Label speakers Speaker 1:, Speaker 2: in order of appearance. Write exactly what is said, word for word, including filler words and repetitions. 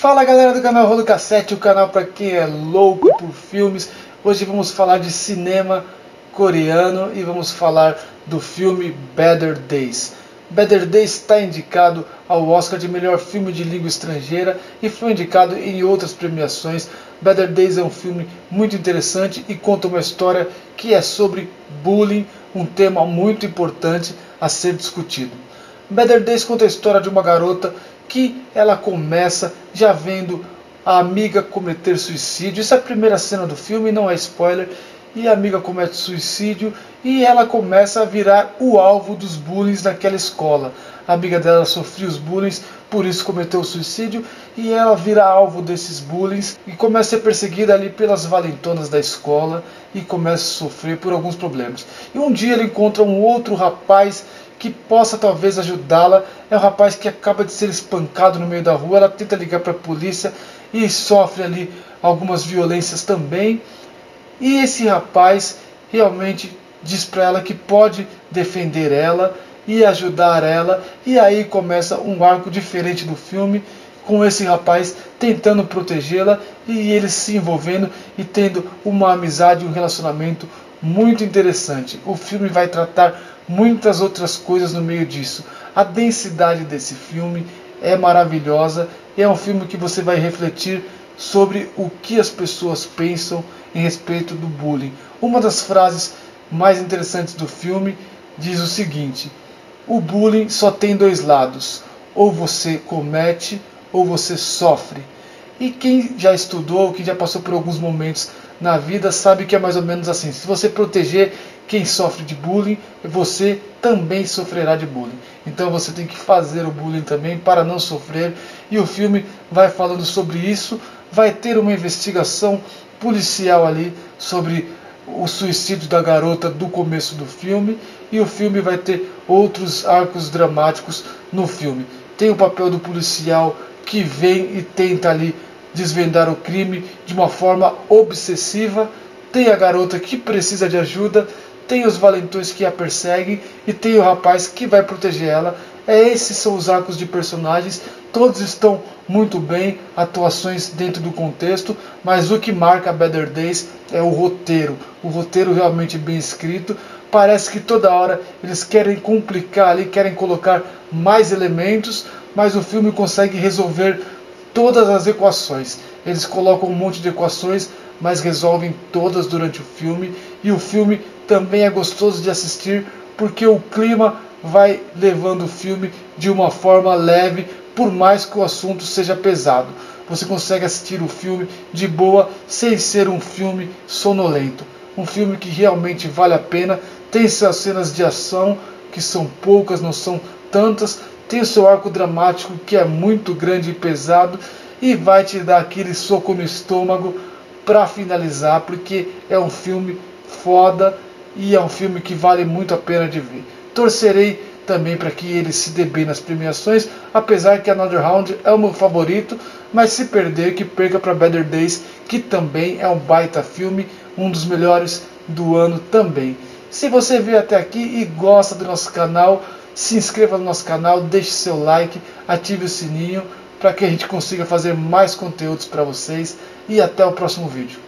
Speaker 1: Fala galera do canal Rolo Cassete, o canal para quem é louco por filmes. Hoje vamos falar de cinema coreano e vamos falar do filme Better Days. Better Days está indicado ao Oscar de melhor filme de língua estrangeira e foi indicado em outras premiações. Better Days é um filme muito interessante e conta uma história que é sobre bullying, um tema muito importante a ser discutido. Better Days conta a história de uma garota que ela começa já vendo a amiga cometer suicídio. Essa é a primeira cena do filme, não é spoiler. E a amiga comete suicídio e ela começa a virar o alvo dos bullying naquela escola. A amiga dela sofreu os bullying, por isso cometeu o suicídio, e ela vira alvo desses bullying e começa a ser perseguida ali pelas valentonas da escola e começa a sofrer por alguns problemas. E um dia ela encontra um outro rapaz que possa talvez ajudá-la. É um rapaz que acaba de ser espancado no meio da rua. Ela tenta ligar para a polícia e sofre ali algumas violências também. E esse rapaz realmente diz para ela que pode defender ela e ajudar ela. E aí começa um arco diferente do filme, com esse rapaz tentando protegê-la e eles se envolvendo e tendo uma amizade, um relacionamento muito interessante. O filme vai tratar muitas outras coisas no meio disso. A densidade desse filme é maravilhosa e é um filme que você vai refletir sobre o que as pessoas pensam em respeito do bullying. Uma das frases mais interessantes do filme diz o seguinte: o bullying só tem dois lados, ou você comete ou você sofre. E quem já estudou, quem já passou por alguns momentos na vida, sabe que é mais ou menos assim. Se você proteger quem sofre de bullying, você também sofrerá de bullying. Então você tem que fazer o bullying também para não sofrer. E o filme vai falando sobre isso. Vai ter uma investigação policial ali sobre o suicídio da garota do começo do filme. E o filme vai ter outros arcos dramáticos no filme. Tem o papel do policial que vem e tenta ali desvendar o crime de uma forma obsessiva. Tem a garota que precisa de ajuda, tem os valentões que a perseguem e tem o rapaz que vai proteger ela. É, esses são os arcos de personagens, todos estão muito bem, atuações dentro do contexto, mas o que marca Better Days é o roteiro. O roteiro realmente bem escrito. Parece que toda hora eles querem complicar ali, querem colocar mais elementos, mas o filme consegue resolver todas as equações. Eles colocam um monte de equações, mas resolvem todas durante o filme. E o filme também é gostoso de assistir, porque o clima vai levando o filme de uma forma leve, por mais que o assunto seja pesado. Você consegue assistir o filme de boa, sem ser um filme sonolento. Um filme que realmente vale a pena. Tem suas cenas de ação, que são poucas, não são tantas. Tem o seu arco dramático, que é muito grande e pesado, e vai te dar aquele soco no estômago para finalizar, porque é um filme foda e é um filme que vale muito a pena de ver. Torcerei também para que ele se dê bem nas premiações, apesar que Another Round é o meu favorito, mas se perder, que perca para Better Days, que também é um baita filme, um dos melhores do ano também. Se você veio até aqui e gosta do nosso canal, se inscreva no nosso canal, deixe seu like, ative o sininho para que a gente consiga fazer mais conteúdos para vocês, e até o próximo vídeo.